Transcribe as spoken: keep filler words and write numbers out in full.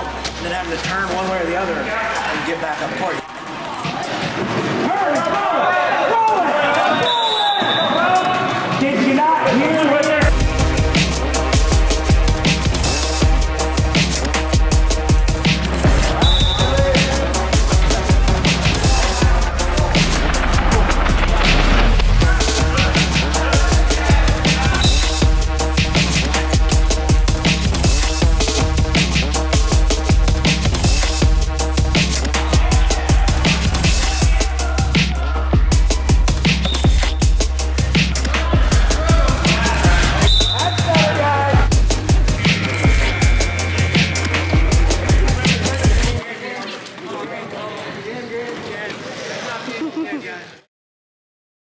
and then having to turn one way or the other and get back up court. Did you not hear what they're